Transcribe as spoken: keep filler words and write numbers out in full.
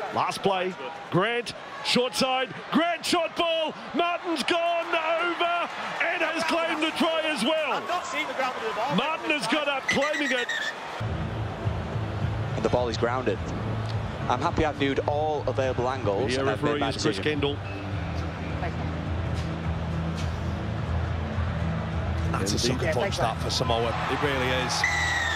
Last play, Grant, short side, Grant shot ball, Martin's gone over and has claimed the try as well. Martin has got up claiming it. And the ball is grounded. I'm happy I viewed all available angles. Here referee is Chris Kendall. That's a sucker punch that for Samoa, it really is.